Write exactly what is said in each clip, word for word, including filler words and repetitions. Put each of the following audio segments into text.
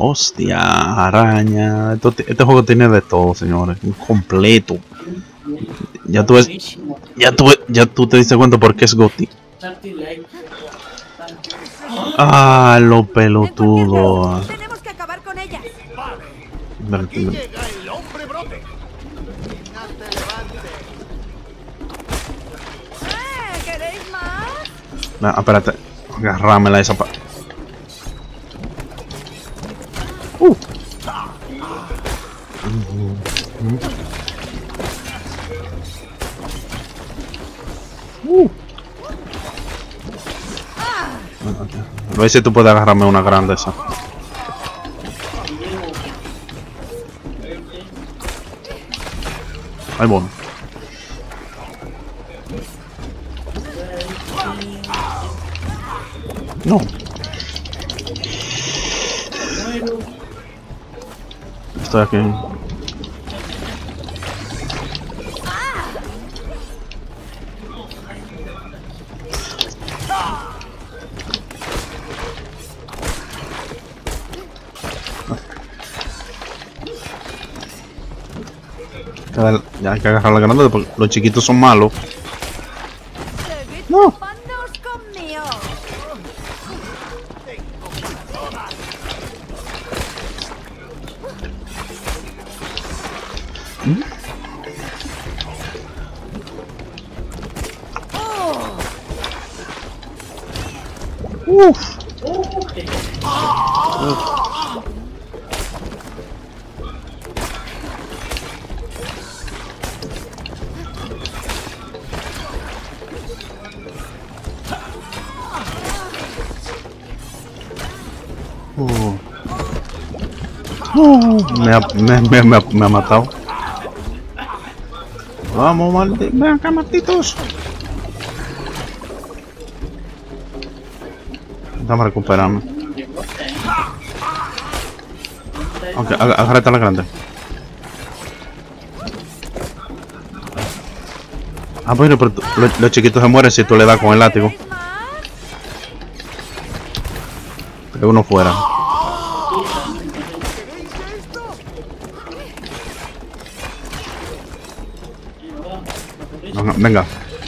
Hostia, araña. Esto, este juego tiene de todo, señores. Completo. Ya tú ves, ya tú, ya tú te diste cuenta por qué es Gotti. Ah, lo pelotudo. Tenemos que acabar con ellas. Vale. Aquí llega el hombre brote. ¿Eh? ¿Queréis más? Ah, espérate. Agárramela esa pa. Uh. Uh. A ver si tú puedes agarrarme una grande esa. Ay, bueno. No. Estoy aquí. Ya hay que agarrar la grande porque los chiquitos son malos. No. Uf. Uf. Uh. Uh. Me, ha, me, me, me, ha, me ha matado. Vamos, malditos. Ven acá, malditos. Dame a recuperarme. Ok, agárrate a la grande. Ah, bueno, pero tú, los, los chiquitos se mueren si tú le das con el látigo. Que uno fuera. Venga.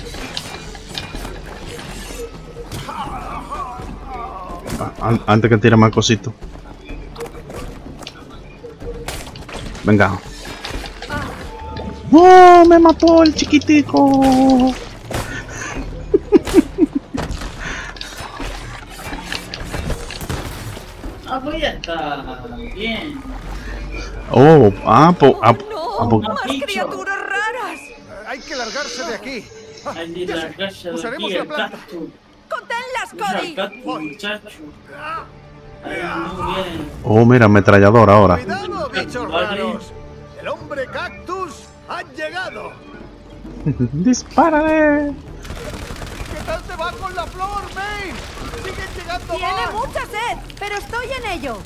Antes que tire más cositos. Venga. ¡Oh! Me mató el chiquitico. Ah, pues ya está bien. Oh, ah, po, ah, No, ah, po. más criaturas raras. Hay que largarse de aquí. Hay que largarse de Usaremos aquí, la el planta. cactus. Conténlas, Usa el Cody. cactus, muchacho. Ay, muy bien. Oh, mira, ametrallador ahora. Cuidado, bichos raros. El hombre cactus ha llegado. ¡Dispárale! ¿Qué tal te va con la flor, May? Siguen llegando Tiene más. mucha sed, pero estoy en ello.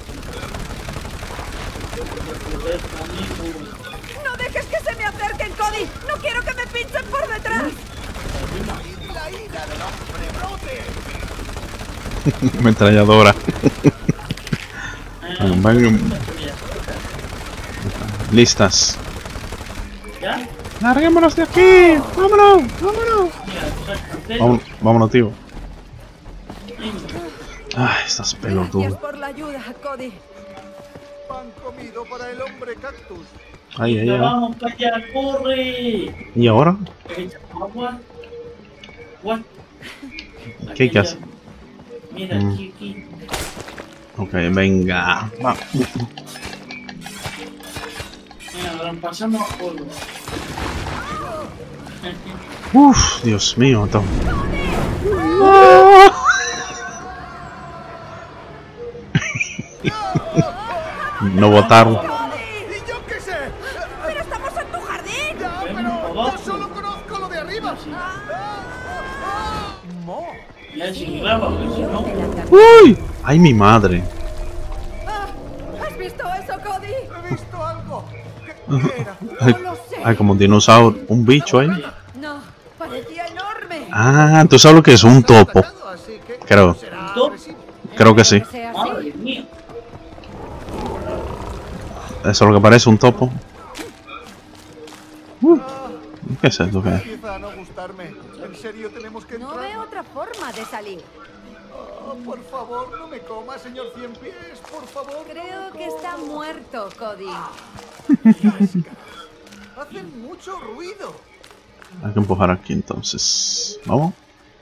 No dejes que se me acerquen, Cody. No quiero que me pinchen por detrás. La ira del hombre brote. Ametralladora. Van- Listas. ¿Ya? ¡Larguémonos de aquí! ¡Vámonos! ¡Vámonos! Mira, Vámonos, vámonos, tío. venga. Ay, estás Gracias pelotudo. por la ayuda, Cody. Pan comido para el hombre cactus. Ay, ay, Ya ay. vamos para allá, corre. ¿Y ahora? Agua. What? ¿Qué hay que hacer? Mira, Mm. aquí, aquí. Ok, venga. Va. Mira, ahora pasamos a polvo. Uf, Dios mío. Tom. No votaron. ¿Y yo qué sé? ¡Pero estamos en tu jardín! Ya, pero yo solo conozco lo de arriba. Mo. Ya se graba, porque si no. ¡Uy! ¡Ay, mi madre! Ah, ¿has visto eso, Cody? He visto algo. ¿Qué, qué era? Ay, No lo sé. ay, como un dinosaurio. Un bicho ahí. No, parecía enorme. Ah, tú sabes lo que es un topo. Así que Creo. será ¿Topo? agresivo. Creo que sí. sea Madre así. mía. Eso es lo que parece un topo. Uh, ¿Qué es esto? ¿Qué es? Empieza a no gustarme. En serio, tenemos que No entrar. veo otra forma de salir. Oh, por favor, no me coma, señor Cien Pies. Por favor. Creo no me que está coma. muerto, Cody. Hacen mucho ruido. Hay que empujar aquí entonces. Vamos.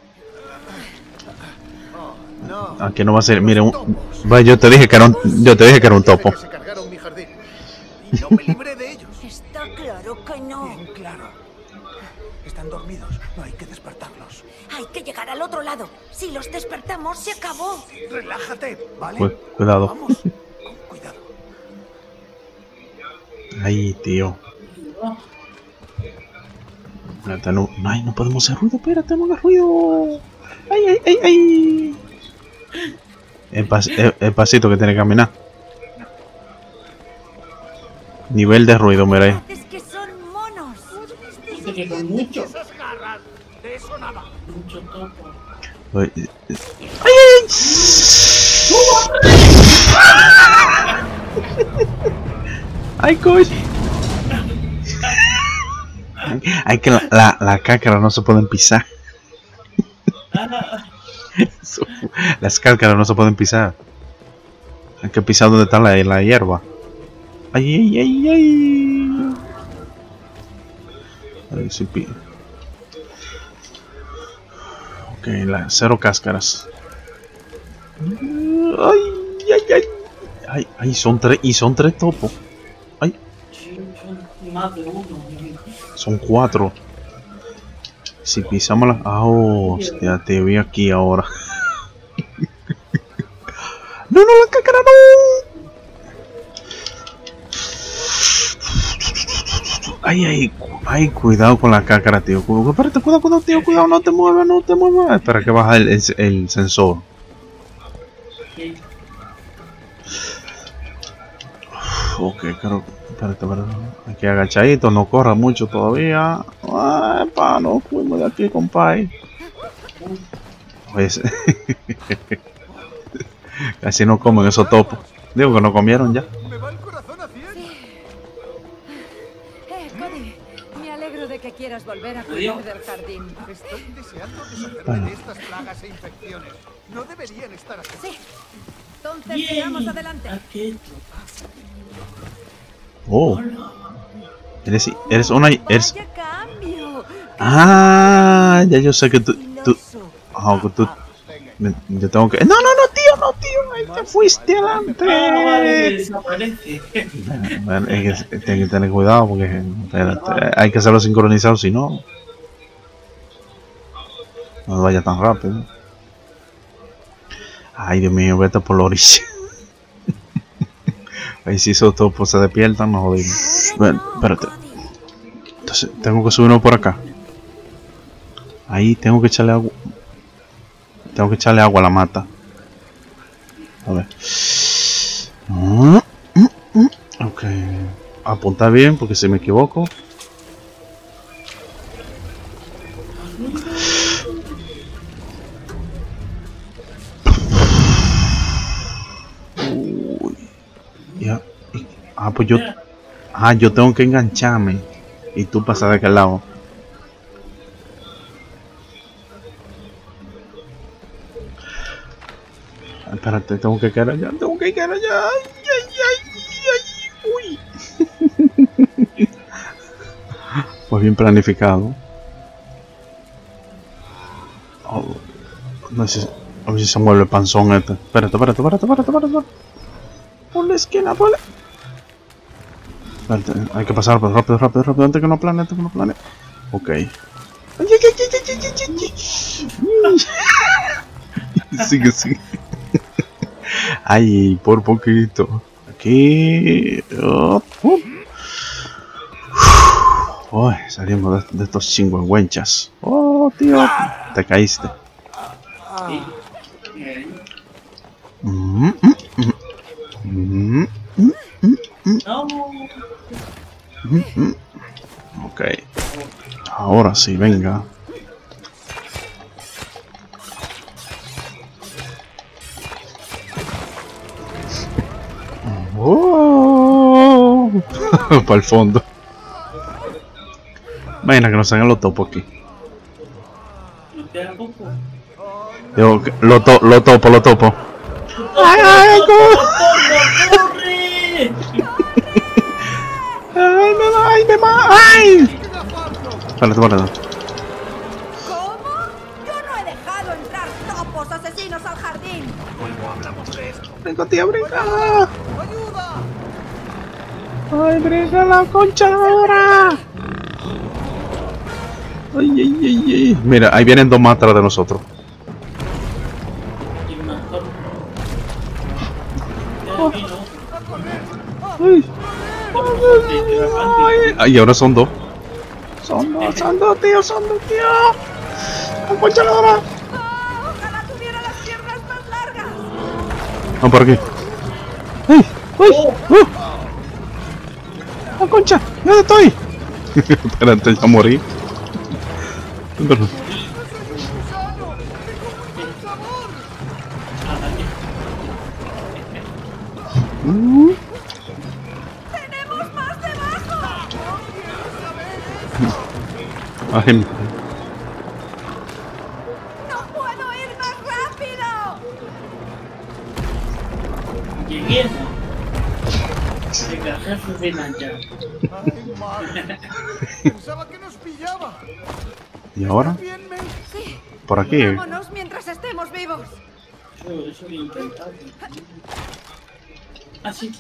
No. Aquí no va a ser. Mire, un... Vaya, yo te dije que era un. Yo te dije que era un topo. Se cargaron mi jardín. Y no me libré de ellos. Está claro que no. Bien claro. Están dormidos. No hay que despertarlos. Hay que llegar al otro lado. Si los despertamos, se acabó. Relájate, ¿vale? Cu- cuidado. Vamos. Con cuidado. Ay, tío. Espérate, no, ay, no podemos hacer ruido. Espérate, no hagas ruido. Ay, ay, ay, ay. El, pas el, el pasito que tiene que caminar. Nivel de ruido, mira ahí. Es que son monos. Dice que con mucho, Esas garras. De eso nada. mucho topo. Ay, ay, ay. Ay, coño. Hay que la, la, la cácara no se pueden pisar. Eso, las cáscaras no se pueden pisar. Hay que pisar donde está la, la hierba. Ay, ay, ay, ay. A ver si pi- Ok, la, cero cáscaras. Ay, ay, ay. Ay, ay, son tres. Y son tres topos. Ay, Sí, son más de uno. son cuatro. Si pisamos la... Ah, hostia, te vi aquí ahora. No, no, la cácara no. Ay, ay, cu- ay, cuidado con la cácara, tío. Cu- Espérate, cuidado, cuidado, tío, cuidado, no te muevas, no te muevas. Espera que baja el, el, el sensor. Sí. Ok, creo que... Espérate, espérate. Aquí agachadito, no corra mucho todavía. Ay, pa, no fuimos de aquí, compadre. Oye, se- casi no comen esos topos. Digo que no comieron ya. Me va el corazón a cien. Eh, Cody, me alegro de que quieras volver a Adiós. cuidar del jardín. Estoy deseando deshacerme Bueno. de estas plagas e infecciones. No deberían estar aquí. Sí. Entonces, Bien. sigamos adelante. Aquí. Oh, Hola. eres, eres una... Eres... Vaya cambio. Ah, ya yo sé que tú... tú Filoso. ah, que tú me- yo tengo que... No, no, no, tío, no, tío. Ahí te fuiste Ah, vale, adelante. desaparece. Bueno, hay que, hay que tener cuidado porque espérate, hay que hacerlo sincronizado, si no... No vaya tan rápido. Ay, Dios mío, vete por la orilla. Ahí si esos topos se despiertan, nos jodimos. Bueno, espérate. Entonces, tengo que subirnos por acá. Ahí tengo que echarle agua. Tengo que echarle agua a la mata. A ver. Mm, mm, mm. Ok. Apunta bien porque si me equivoco. Uy. Ya. Y- Ah, pues yo. Ah, yo tengo que engancharme. Y tú pasas de aquel lado. Espérate, tengo que caer allá. Tengo que caer allá. Ay, ay, ay, ay. Uy. Pues bien planificado. Oh, no sé, si- a ver si se mueve el panzón este. Espérate, espérate, espérate, espérate, espérate. Por la esquina, por la... Espérate, hay que pasar rápido, rápido, rápido, rápido, antes que no plane, antes que no plane. Ok. Ay, ay, ay, ay, ay, ay, ay, ay. Sigue, sigue. Ay, por poquito. Aquí. Oh, oh. Uy, salimos de, de estos chingüengüenchas. Oh, tío, te caíste. Bien. Mm, mm, mm, mm, mm, No. mm, mm. Ok. Ahora sí, venga. Oh. Para el fondo. Imagina que nos hagan los topos aquí. ¿No queda poco? Digo, que- lo, to lo topo, lo topo. ¡Ay, ay, ¡Corre! ¡Ay, me da! ¡Ay, me ma! ¡Ay! Espérate, espérate. ¿Cómo? Yo no he dejado entrar topos asesinos al jardín. ¡Brinca, tía, brinca! ¡Ay, brinca la concha ahora! ¡Ay, ay, ay, ay! Mira, ahí vienen dos más atrás de nosotros. Y más top. Ya vino. ¡Ay! Te va ¡Ay! ¡Ay, y ahora son dos! ¡Son dos, son dos, tío, son dos, tío! ¡La concha ahora! Oh, ojalá tuviera las piernas más largas. Vamos por aquí. ¡Ay! ¡Ay! ¡Uh! ¡La concha! ¿Dónde estoy? Espérate, ya morí. Perdón. Uh. ¡Tenemos más debajo! Ay, ¡No puedo ir más rápido! Llegué. Venga, jefe final ya. Ay, madre. Pensaba que nos pillaba. ¿y ahora? Bien, men. Sí. Por aquí. Vámonos mientras estemos vivos. Eso, eso lo he intentado. Así.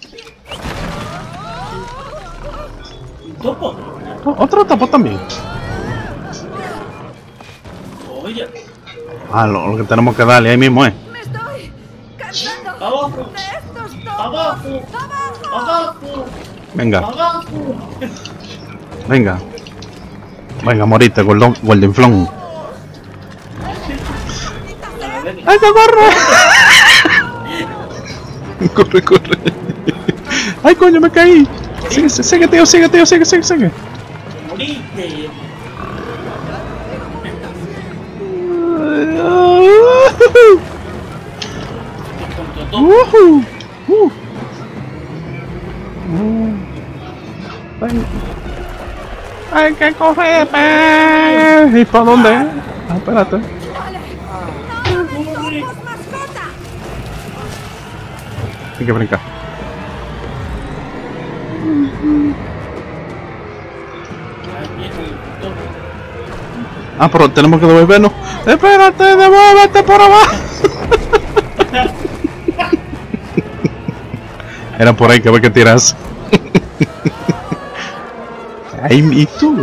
¿Un topo? Oh, otro topo también. Oye, Ah, lo, lo que tenemos que darle ahí mismo, eh. Me estoy cansando abajo, de estos topos. abajo, ¡Abajo! abajo, Venga, abajo. venga. Venga, morite, Golden, Goldenflon. A ver, ¡Ay, que corre! corre, corre. ¡Ay, coño, me caí! Sigue, sigue, tío, sigue, tío, sigue, sigue, sigue. moriste. Con tu topo. Uhu. Uh. Uh. Ven. Hay que coger, pe. ¿Y para dónde? Ah, espérate. ¡Vale! ¡Nada de topos, mascota! Hay que brincar. Ahí viene un topo. Ah, pero tenemos que devolvernos. Espérate, devuélvete por abajo. Era por ahí que ve que tiras. Ay, ¿y tú?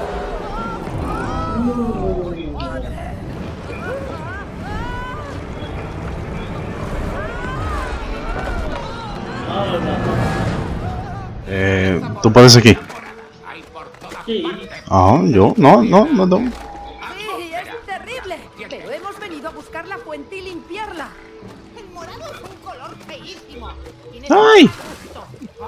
Eh, tú puedes aquí. Sí, Ah, yo, no, no, no, no. Sí, es terrible. Pero hemos venido a buscar la fuente y limpiarla. El morado es un color feísimo. Tienes ¡Ay! gusto.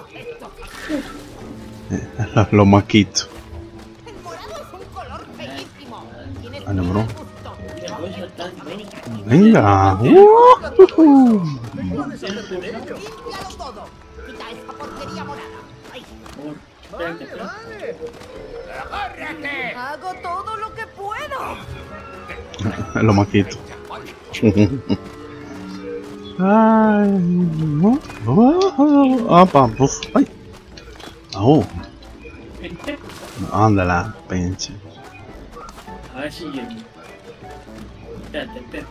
Lo maquito. El morado es un color feísimo. Tienes Ah, no, bro. gusto. te voy a saltar yo. Venga. Uh, Límpialo todo. Quita esa porquería morada. Ay, Por- Espérate, espérate. ¡Agárrate! Hago todo lo que puedo. Lo maquito. Ay, no. Ah, pa, uf, ay. Oh, ándala, pinche. A ver si llego. Espérate, espérate.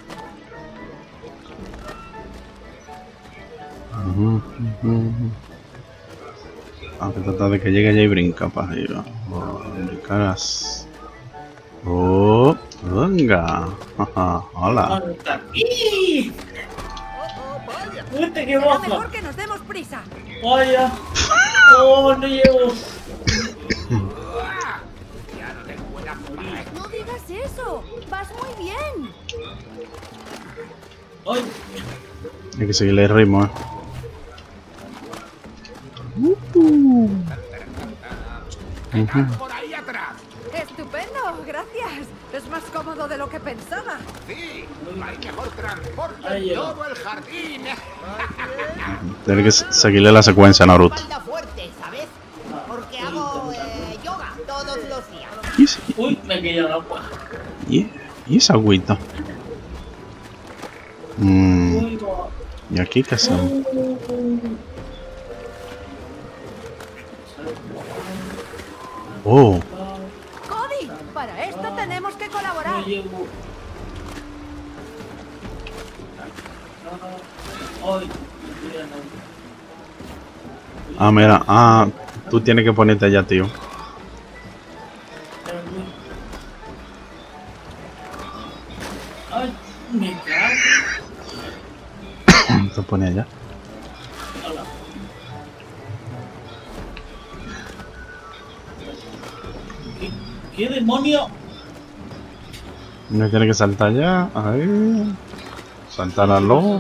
Ujú, ujú. Hay que tratar de que llegue allá y brinca para arriba. Oh, brincarás. Oh, venga. Ajá, hola. Ah, está aquí. ¡Oh, vaya! Vete que Será baja. mejor que nos demos prisa. Vaya. Oh, no llego. No digas eso. Vas muy bien. Ay, Hay que seguirle el ritmo, eh. Uh-huh. Ujú. ¡Por ahí atrás! Estupendo, gracias. Es más cómodo de lo que pensaba. ¡Sí! ¡Hay mejor transporte Ahí en llega. todo el jardín! Tiene que se- seguirle la secuencia a Naruto. espalda fuerte, ¿sabes? todos los días. ¿Y, ese- Uy, me quedé al agua. y, y esa agüita? Mm, Uy, va. ¿Y aquí qué hacemos? Oh, Cody, para esto tenemos que colaborar. No llevo. Ay, mira, no. ah, mira, ah, tú tienes que ponerte allá, tío. Ay, me cago. Te pones allá. Hola. ¿Qué, ¿Qué demonio? No tiene que saltar allá. Ahí. Saltar al lobo.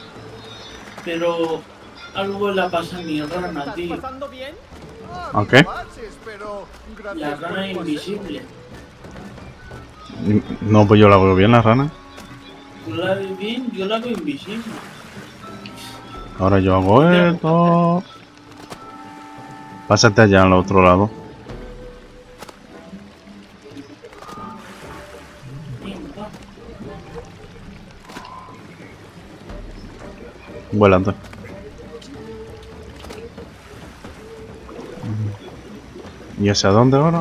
Pero algo le pasa a mi rana, tío. ¿Pasando bien? Ah, Ok. no pases, pero La gracias por rana tu invisible. No, pues yo la veo bien, la rana. Tú la ves bien, yo la veo invisible. Ahora yo hago esto. Pásate allá al otro lado. Mierda. Vuelante. ¿Y hacia dónde ahora?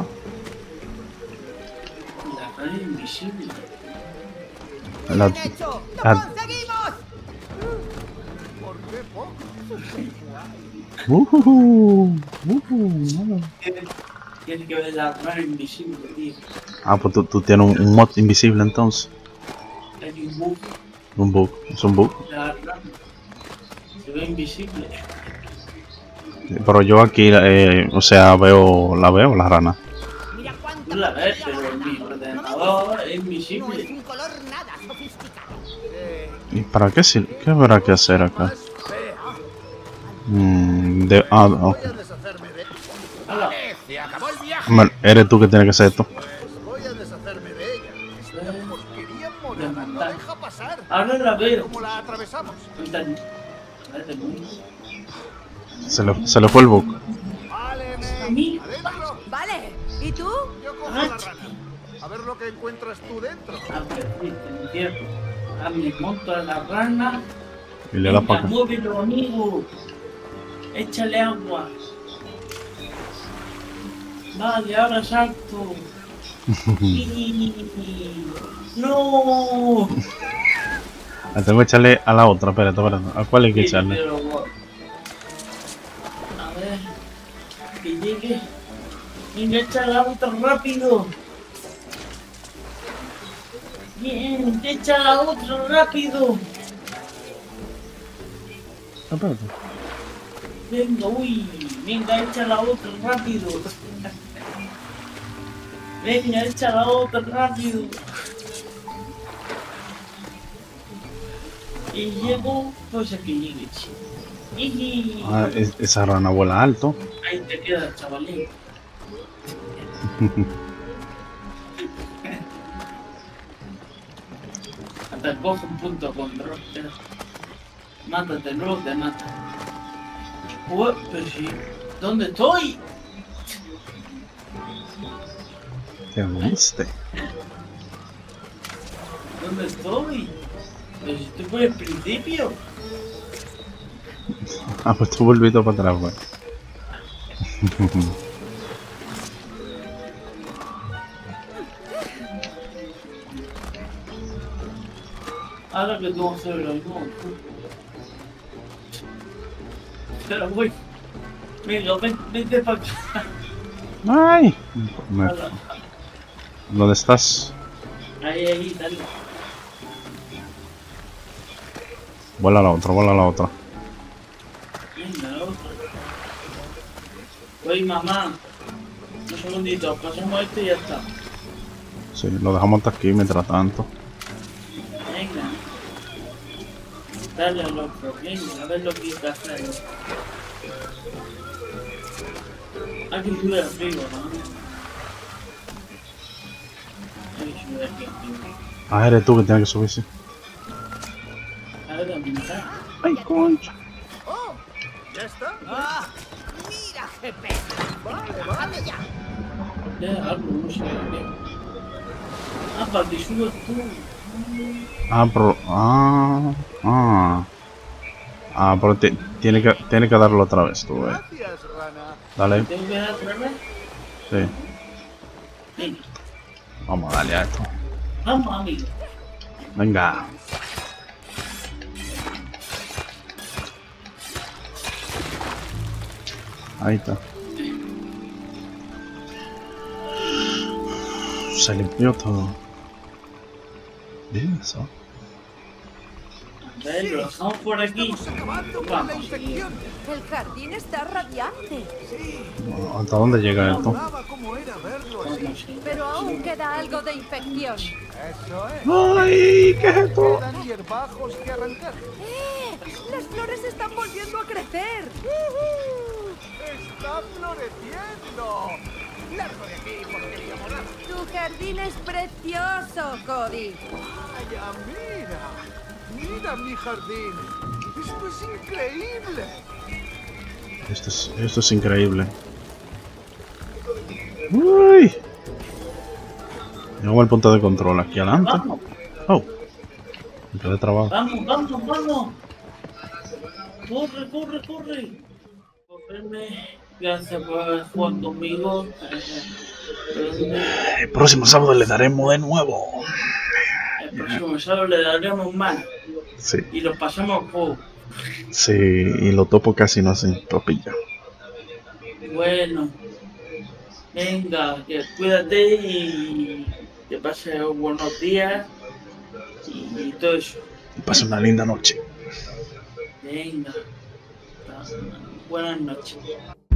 La rana invisible. La, ¡Bien hecho! ¡Lo la- conseguimos! ¿Por qué poco? Ujujú, ujú. Tienes que ver la rana invisible, tío. Ah, pues tú, tú tienes un, un mod invisible entonces. Hay un bug. Un bug. Es un bug. La rana se ve invisible. Pero yo aquí, eh, o sea, veo, la veo, la rana. Mira cuánta Tú la ves, porquería pero hemos mi ganado. ordenador es No es invisible. un color nada sofisticado. Eh, ¿Y para qué sirve? ¿Qué habrá que hacer acá? más fea. Mm, de, ah, ok. Voy a deshacerme de... Hala. Se acabó el viaje. Hombre, eres tú que tienes que hacer esto. Pues voy a deshacerme de ella. Esta porquería morada no deja pasar. Ahora la veo. ¿Cómo la atravesamos? Ahorita no. Ahora te muero. Se le, se le fue el bug. Vale, A mí. Nate. Adentro. Vale, ¿y tú? Yo cojo Ah, la rana. A ver lo que encuentras tú dentro. A ver, sí, te entierro. A mi monto a la rana. Y le da Venga, para acá. muévelo, amigo. Échale agua. Vale, ahora salto. Sí. No. Ah, tengo que echarle a la otra, espérate, espérate. ¿A cuál hay que Sí, echarle? pero, a ver. Que llegue. Venga, echa la otra rápido. Bien, echa la otra rápido. Ah, espérate. Venga, uy, venga, echa la otra rápido. Venga, echa la otra rápido. Y llego, pues a que llegue, chico. Iji. Ah, es- esa rana vuela alto. Ahí te queda, chavalín. Hasta coge un punto con Roster. Mátate, luego te mata. Ué, pero sí. ¿Dónde estoy? ¿Te viste? ¿Dónde estoy? Pero si estoy por el principio. Ah, pues tú volviste para atrás, pues. Ahora que tengo que hacer lo mismo. Pero voy. Venga, ven, vente para acá. ¡Ay! Me- Ahora. ¿Dónde estás? Ahí, ahí, dale. Vuela a la otra, vuela a la otra. Venga, la otra. Oye, mamá. Un segundito, pasamos esto y ya está. Sí, lo dejamos hasta aquí mientras tanto. Venga. Dale al otro, venga, a ver lo que hay que hacer. Hay que subir arriba, ¿no? Hay que subir aquí arriba. Ah, eres tú que tienes que subir, sí. A ver, a mitad. ¡Ay, concha! Oh, ¿ya está? ¡Ah! ¡Mira, G P! Vale, vale. ¡Bájame ya! Ya, algo, no sé qué. Ah, para que subas tú. Ah, pero... Ah... Ah... Ah, pero ti- tiene que, tiene que darlo otra vez, tú, eh. Gracias, rana. Dale, ¿Tengo que dar otra vez? sí. Venga. Vamos a darle a esto. Vamos, amigo. Venga. Ahí está. Se limpió todo. Bien eso. A ver, lo dejamos por aquí. Estamos acabando con la Vamos. infección. El jardín está radiante. Sí, ¿Hasta dónde llega esto? hablaba cómo era verlo así. Vamos, sí. Pero aún queda algo de infección. Eso es. ¡Ay! ¿Qué es esto? Quedan hierbajos que arrancar. ¡Eh! ¡Las flores están volviendo a crecer! ¡Está floreciendo! ¡Largo de aquí, porquería morada! Tu jardín es precioso, Cody. ¡Vaya, mira! ¡Mira mi jardín! ¡Esto es increíble! Esto es, esto es increíble. ¡Uy! Llegamos al punto de control aquí adelante. Vamos, Oh. Me quedé trabado. vamos, vamos, vamos. Corre, corre, corre. Correrme. Gracias por jugar conmigo. El próximo sábado le daremos de nuevo. El próximo sábado le daremos más. Sí. Y lo pasamos al juego. Sí, y los topos casi no hacen topilla. Bueno. Venga, que cuídate y que pases buenos días. Y, y todo eso. Y pasa una linda noche. Venga. Buenas noches.